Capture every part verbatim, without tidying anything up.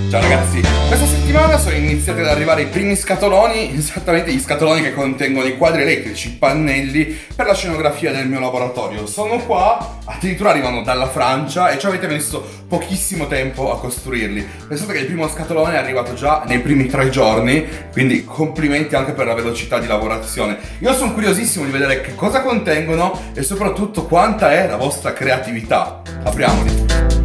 Ciao ragazzi, questa settimana sono iniziati ad arrivare i primi scatoloni, esattamente gli scatoloni che contengono i quadri elettrici, i pannelli per la scenografia del mio laboratorio. Sono qua, addirittura arrivano dalla Francia e ci avete messo pochissimo tempo a costruirli. Pensate che il primo scatolone è arrivato già nei primi tre giorni, quindi complimenti anche per la velocità di lavorazione. Io sono curiosissimo di vedere che cosa contengono e soprattutto quanta è la vostra creatività. Apriamoli.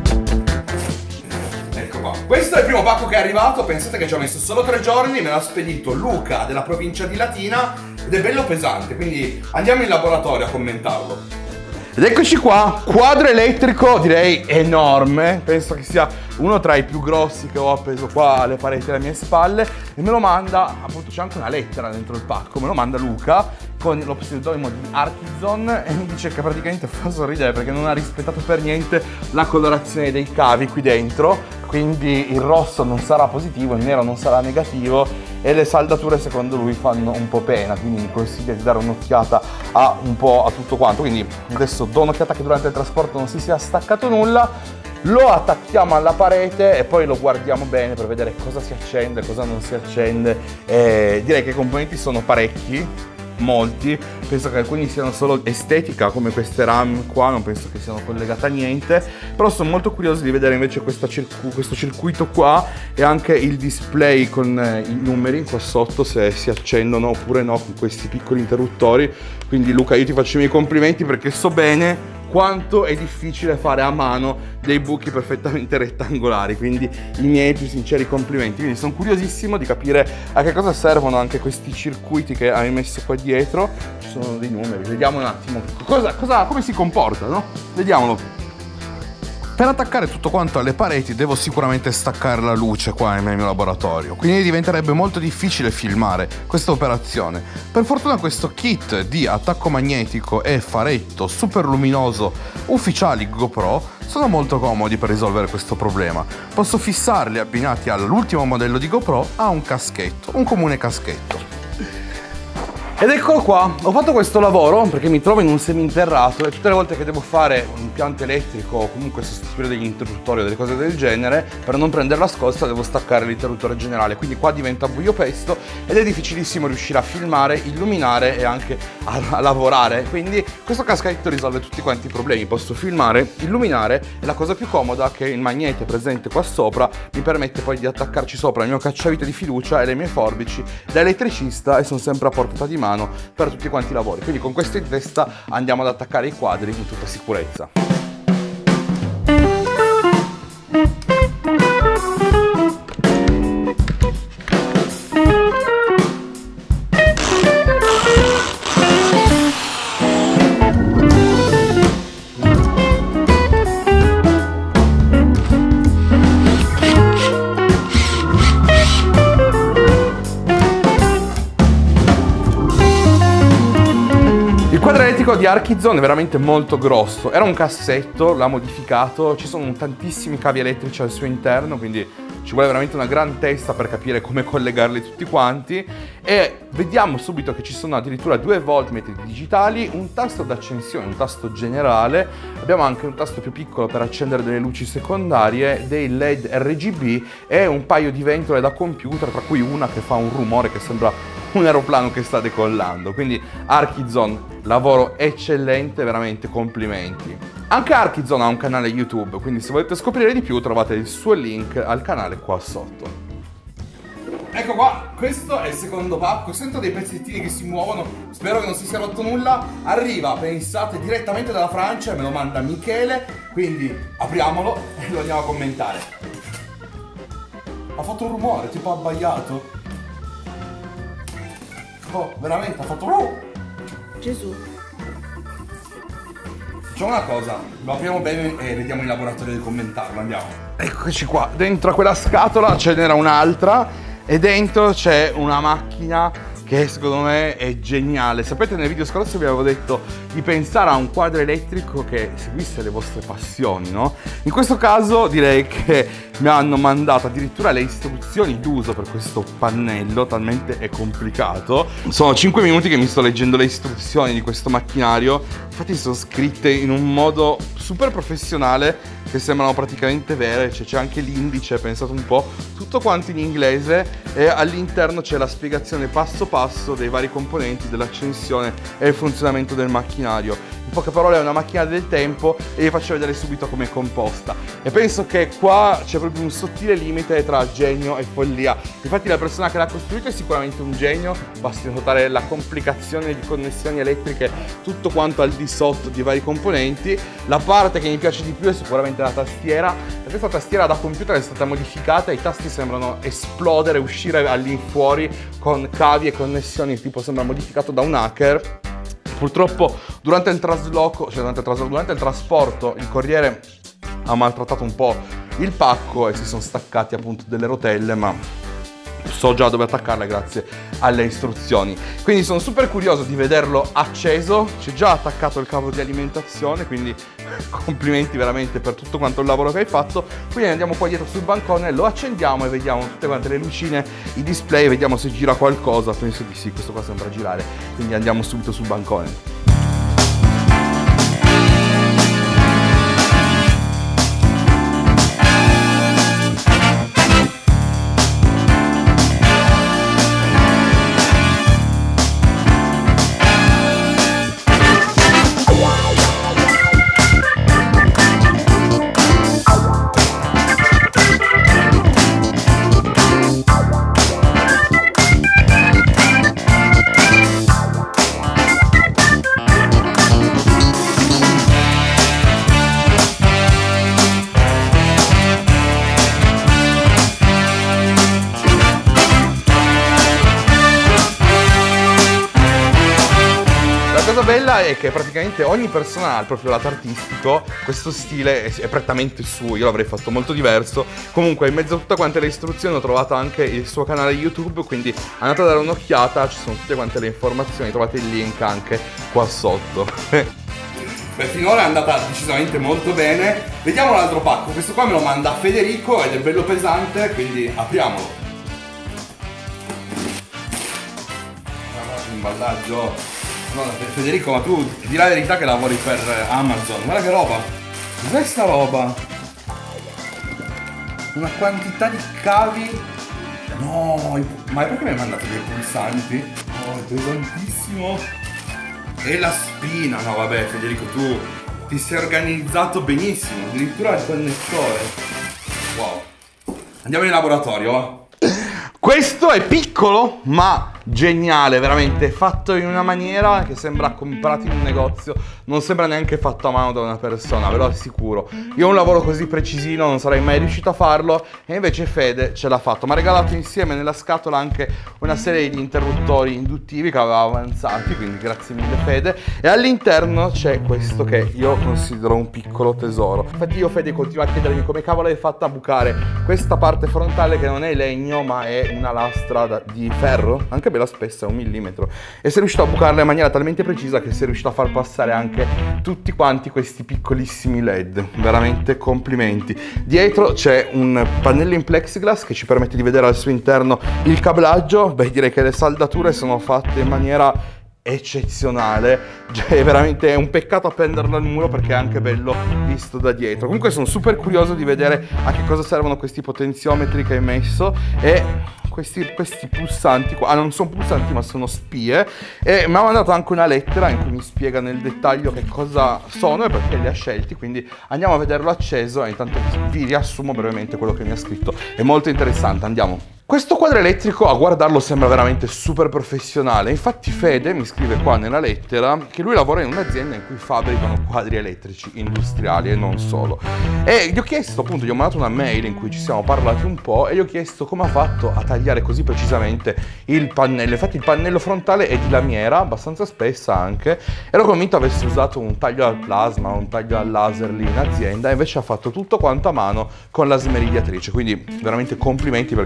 Questo è il primo pacco che è arrivato, pensate che ci ho messo solo tre giorni, me l'ha spedito Luca della provincia di Latina ed è bello pesante, quindi andiamo in laboratorio a commentarlo. Ed eccoci qua, quadro elettrico direi enorme, penso che sia uno tra i più grossi che ho appeso qua alle pareti alle mie spalle e me lo manda, appunto c'è anche una lettera dentro il pacco, me lo manda Luca con lo pseudonimo di Archizon e mi dice che praticamente fa sorridere perché non ha rispettato per niente la colorazione dei cavi qui dentro, quindi il rosso non sarà positivo, il nero non sarà negativo e le saldature secondo lui fanno un po' pena, quindi mi consiglia di dare un'occhiata a un po' a tutto quanto. Quindi adesso do un'occhiata che durante il trasporto non si sia staccato nulla, lo attacchiamo alla parete e poi lo guardiamo bene per vedere cosa si accende, cosa non si accende. E direi che i componenti sono parecchi, molti, penso che alcuni siano solo estetica come queste RAM qua, non penso che siano collegate a niente, però sono molto curioso di vedere invece questa circu questo circuito qua e anche il display con eh, i numeri qua sotto se si accendono oppure no con questi piccoli interruttori. Quindi Luca, io ti faccio i miei complimenti perché so bene quanto è difficile fare a mano dei buchi perfettamente rettangolari, quindi i miei più sinceri complimenti. Quindi sono curiosissimo di capire a che cosa servono anche questi circuiti che hai messo qua dietro. Ci sono dei numeri, vediamo un attimo cosa, cosa, come si comporta, no? Vediamolo. Per attaccare tutto quanto alle pareti devo sicuramente staccare la luce qua nel mio laboratorio, quindi diventerebbe molto difficile filmare questa operazione. Per fortuna questo kit di attacco magnetico e faretto super luminoso ufficiali GoPro sono molto comodi per risolvere questo problema. Posso fissarli abbinati all'ultimo modello di GoPro a un caschetto, un comune caschetto. Ed eccolo qua, ho fatto questo lavoro perché mi trovo in un seminterrato e tutte le volte che devo fare un impianto elettrico o comunque sostituire degli interruttori o delle cose del genere, per non prendere la scossa devo staccare l'interruttore generale, quindi qua diventa buio pesto ed è difficilissimo riuscire a filmare, illuminare e anche a, a lavorare, quindi questo caschetto risolve tutti quanti i problemi, posso filmare, illuminare e la cosa più comoda è che il magnete presente qua sopra mi permette poi di attaccarci sopra il mio cacciavite di fiducia e le mie forbici da elettricista e sono sempre a portata di mano per tutti quanti i lavori. Quindi con questo in testa andiamo ad attaccare i quadri in tutta sicurezza. Di Archizon è veramente molto grosso, era un cassetto, l'ha modificato, ci sono tantissimi cavi elettrici al suo interno, quindi ci vuole veramente una gran testa per capire come collegarli tutti quanti e vediamo subito che ci sono addirittura due voltmetri digitali, un tasto d'accensione, un tasto generale, abbiamo anche un tasto più piccolo per accendere delle luci secondarie, dei led R G B e un paio di ventole da computer, tra cui una che fa un rumore che sembra un aeroplano che sta decollando. Quindi Archizon, lavoro eccellente, veramente complimenti. Anche Archizon ha un canale YouTube, quindi se volete scoprire di più trovate il suo link al canale qua sotto. Ecco qua, questo è il secondo pacco, sento dei pezzettini che si muovono, spero che non si sia rotto nulla. Arriva, pensate, direttamente dalla Francia, me lo manda Michele, quindi apriamolo e lo andiamo a commentare. Ha fatto un rumore, tipo abbaiato. Oh, veramente ha fatto oh! Gesù. Facciamo una cosa, lo apriamo bene e vediamo in laboratorio di commentarlo, andiamo. Eccoci qua, dentro a quella scatola ce n'era un'altra e dentro c'è una macchina che che secondo me è geniale. Sapete, nel video scorso vi avevo detto di pensare a un quadro elettrico che seguisse le vostre passioni, no? In questo caso direi che mi hanno mandato addirittura le istruzioni d'uso per questo pannello, talmente è complicato. Sono cinque minuti che mi sto leggendo le istruzioni di questo macchinario, infatti sono scritte in un modo super professionale che sembrano praticamente vere, cioè c'è anche l'indice, pensate un po', tutto quanto in inglese, e all'interno c'è la spiegazione passo passo dei vari componenti dell'accensione e il funzionamento del macchinario. In poche parole è una macchina del tempo e vi faccio vedere subito come è composta. E penso che qua c'è proprio un sottile limite tra genio e follia. Infatti la persona che l'ha costruito è sicuramente un genio, basti notare la complicazione di connessioni elettriche, tutto quanto al di sotto di vari componenti. La parte che mi piace di più è sicuramente la tastiera, perché questa tastiera da computer è stata modificata e i tasti sembrano esplodere, uscire all'infuori con cavi e connessioni, tipo sembra modificato da un hacker. Purtroppo durante il trasloco, cioè durante il, trasloco, durante il trasporto, il corriere ha maltrattato un po' il pacco e si sono staccati appunto delle rotelle, ma so già dove attaccarle grazie alle istruzioni. Quindi sono super curioso di vederlo acceso, c'è già attaccato il cavo di alimentazione, quindi complimenti veramente per tutto quanto il lavoro che hai fatto. Quindi andiamo qua dietro sul bancone, lo accendiamo e vediamo tutte quante le lucine, i display, vediamo se gira qualcosa. Penso di sì, questo qua sembra girare, quindi andiamo subito sul bancone. La cosa bella è che praticamente ogni persona ha il proprio lato artistico, questo stile è, è prettamente suo, io l'avrei fatto molto diverso. Comunque in mezzo a tutte quante le istruzioni ho trovato anche il suo canale YouTube, quindi andate a dare un'occhiata, ci sono tutte quante le informazioni, trovate il link anche qua sotto. Beh, finora è andata decisamente molto bene. Vediamo l'altro pacco, questo qua me lo manda Federico ed è bello pesante, quindi apriamolo. Guarda l'imballaggio. No, Federico, ma tu di la verità che lavori per Amazon, guarda che roba. Cos'è sta roba? Una quantità di cavi. No, ma perché mi hai mandato dei pulsanti? Oh, è pesantissimo. E la spina, no vabbè Federico, tu ti sei organizzato benissimo, addirittura il connettore. Wow. Andiamo in laboratorio. Questo è piccolo ma geniale, veramente fatto in una maniera che sembra comprato in un negozio, non sembra neanche fatto a mano da una persona, ve lo assicuro. Io un lavoro così precisino non sarei mai riuscito a farlo e invece Fede ce l'ha fatto. Mi ha regalato insieme nella scatola anche una serie di interruttori induttivi che aveva avanzati, quindi grazie mille Fede. E all'interno c'è questo che io considero un piccolo tesoro. Infatti io Fede continua a chiedermi come cavolo hai fatto a bucare questa parte frontale che non è legno ma è una lastra da, di ferro, anche bella spessa, un millimetro, e sei riuscito a bucarla in maniera talmente precisa che sei riuscito a far passare anche tutti quanti questi piccolissimi led. Veramente complimenti. Dietro c'è un pannello in plexiglass che ci permette di vedere al suo interno il cablaggio. Beh, direi che le saldature sono fatte in maniera eccezionale, cioè veramente è un peccato appenderlo al muro perché è anche bello visto da dietro. Comunque sono super curioso di vedere a che cosa servono questi potenziometri che hai messo e questi, questi pulsanti qua, ah, non sono pulsanti ma sono spie, e mi ha mandato anche una lettera in cui mi spiega nel dettaglio che cosa sono e perché li ha scelti, quindi andiamo a vederlo acceso e intanto vi riassumo brevemente quello che mi ha scritto. È molto interessante, andiamo. Questo quadro elettrico a guardarlo sembra veramente super professionale. Infatti Fede mi scrive qua nella lettera che lui lavora in un'azienda in cui fabbricano quadri elettrici industriali e non solo. E gli ho chiesto, appunto, gli ho mandato una mail in cui ci siamo parlati un po' e gli ho chiesto come ha fatto a tagliare così precisamente il pannello. Infatti il pannello frontale è di lamiera, abbastanza spessa anche. Ero convinto avesse usato un taglio al plasma, un taglio al laser lì in azienda, e invece ha fatto tutto quanto a mano con la smerigliatrice. Quindi veramente complimenti, perché so bene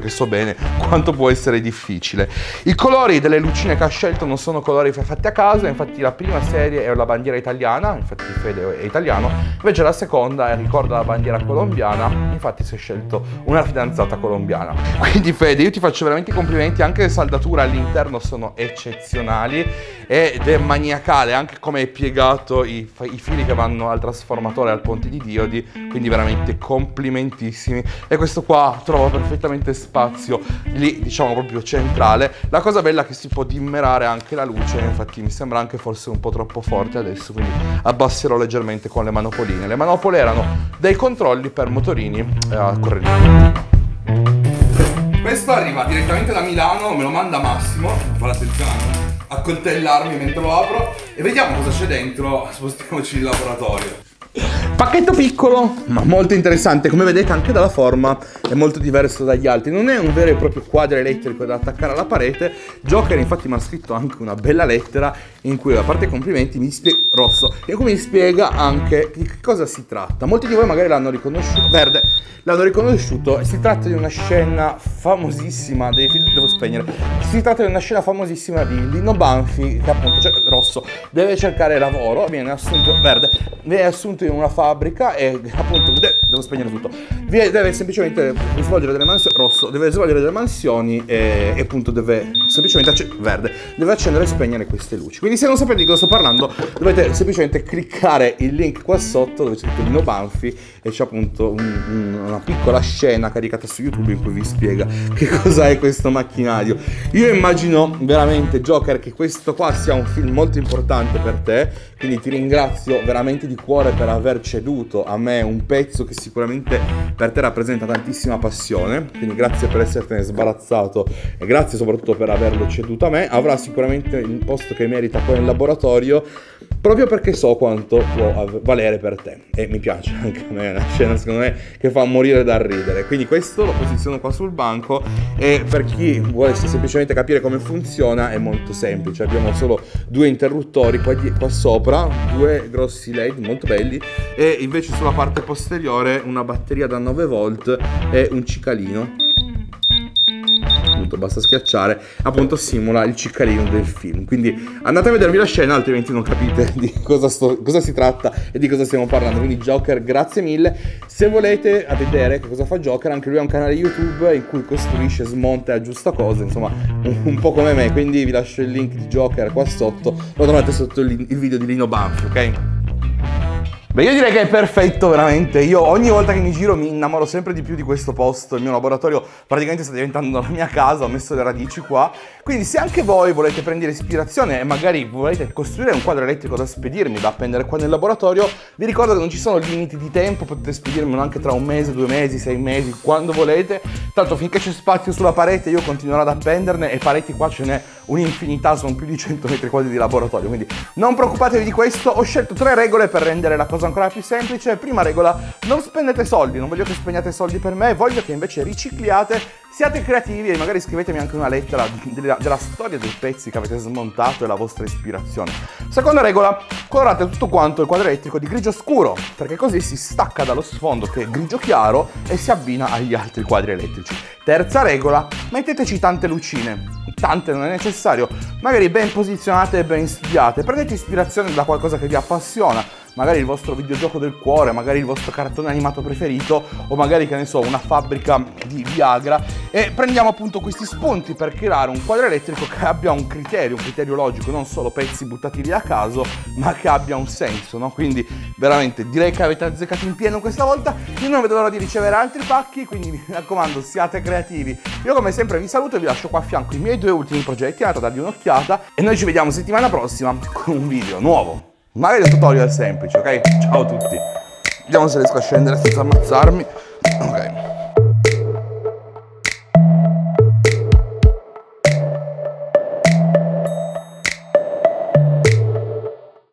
bene quanto può essere difficile. I colori delle lucine che ha scelto non sono colori fatti a caso, infatti la prima serie è la bandiera italiana, infatti Fede è italiano, invece la seconda ricorda la bandiera colombiana, infatti si è scelto una fidanzata colombiana. Quindi Fede, io ti faccio veramente i complimenti, anche le saldature all'interno sono eccezionali ed è maniacale anche come hai piegato i, i fili che vanno al trasformatore, al ponte di diodi, quindi veramente complimentissimi. E questo qua trova perfettamente spazio lì, diciamo proprio centrale. La cosa bella è che si può dimmerare anche la luce, infatti mi sembra anche forse un po' troppo forte adesso, quindi abbasserò leggermente con le manopoline. Le manopole erano dei controlli per motorini eh, a corrente. Questo arriva direttamente da Milano, me lo manda Massimo, fa l'attenzione a coltellarmi mentre lo apro e vediamo cosa c'è dentro, spostiamoci in laboratorio. Pacchetto piccolo ma molto interessante, come vedete anche dalla forma è molto diverso dagli altri, non è un vero e proprio quadro elettrico da attaccare alla parete. Joker infatti mi ha scritto anche una bella lettera in cui, a parte i complimenti, mi spiega rosso, in cui mi spiega anche di che cosa si tratta. Molti di voi magari l'hanno riconosciuto, verde, l'hanno riconosciuto, si tratta di una scena famosissima dei film, devo spegnere, si tratta di una scena famosissima di Lino Banfi che appunto, cioè rosso, deve cercare lavoro, viene assunto, verde, viene assunto in una fabbrica e appunto, devo spegnere tutto, deve semplicemente svolgere delle mansioni, rosso, deve svolgere delle mansioni e, e appunto deve semplicemente, verde, deve accendere e spegnere queste luci. Quindi se non sapete di cosa sto parlando dovete semplicemente cliccare il link qua sotto dove c'è scritto Lino Banfi e c'è appunto un, un, una piccola scena caricata su YouTube in cui vi spiega che cosa è questo macchinario. Io immagino veramente, Joker, che questo qua sia un film molto importante per te, quindi ti ringrazio veramente di cuore per aver ceduto a me un pezzo che sicuramente per te rappresenta tantissima passione, quindi grazie per essertene sbarazzato e grazie soprattutto per averlo ceduto a me. Avrà sicuramente il posto che merita qua in laboratorio, proprio perché so quanto può valere per te e mi piace anche a me, è una scena secondo me che fa morire da ridere. Quindi questo lo posiziono qua sul banco e per chi vuole semplicemente capire come funziona è molto semplice. Abbiamo solo due interruttori qua, di, qua sopra, due grossi led molto belli e invece sulla parte posteriore una batteria da nove volt e un cicalino. Appunto, basta schiacciare, appunto simula il ciccalino del film. Quindi andate a vedervi la scena, altrimenti non capite di cosa, sto, cosa si tratta e di cosa stiamo parlando. Quindi Joker, grazie mille. Se volete a vedere che cosa fa Joker, anche lui ha un canale YouTube in cui costruisce, smonta e aggiusta cose, insomma un, un po' come me. Quindi vi lascio il link di Joker qua sotto, lo trovate sotto il, il video di Lino Banfi, ok? Beh, io direi che è perfetto, veramente. Io ogni volta che mi giro mi innamoro sempre di più di questo posto. Il mio laboratorio praticamente sta diventando la mia casa, ho messo le radici qua. Quindi se anche voi volete prendere ispirazione e magari volete costruire un quadro elettrico da spedirmi, da appendere qua nel laboratorio, vi ricordo che non ci sono limiti di tempo, potete spedirmelo anche tra un mese, due mesi, sei mesi, quando volete. Tanto finché c'è spazio sulla parete io continuerò ad appenderne e pareti qua ce n'è un'infinità, sono più di cento metri quadri di laboratorio. Quindi non preoccupatevi di questo, ho scelto tre regole per rendere la cosa ancora più semplice. Prima regola: non spendete soldi, non voglio che spendiate soldi per me, voglio che invece ricicliate, siate creativi e magari scrivetemi anche una lettera della, della storia dei pezzi che avete smontato e la vostra ispirazione. Seconda regola: colorate tutto quanto il quadro elettrico di grigio scuro, perché così si stacca dallo sfondo che è grigio chiaro e si abbina agli altri quadri elettrici. Terza regola: metteteci tante lucine. Tante non è necessario, magari ben posizionate e ben studiate. Prendete ispirazione da qualcosa che vi appassiona, magari il vostro videogioco del cuore, magari il vostro cartone animato preferito o magari, che ne so, una fabbrica di Viagra, e prendiamo appunto questi spunti per creare un quadro elettrico che abbia un criterio, un criterio logico, non solo pezzi buttati lì a caso, ma che abbia un senso, no? Quindi veramente direi che avete azzeccato in pieno questa volta. Io non vedo l'ora di ricevere altri pacchi, quindi mi raccomando, siate creativi. Io come sempre vi saluto e vi lascio qua a fianco i miei due ultimi progetti, andate a dargli un'occhiata e noi ci vediamo settimana prossima con un video nuovo. Magari il tutorial è semplice, ok? Ciao a tutti. Vediamo se riesco a scendere senza ammazzarmi. Ok.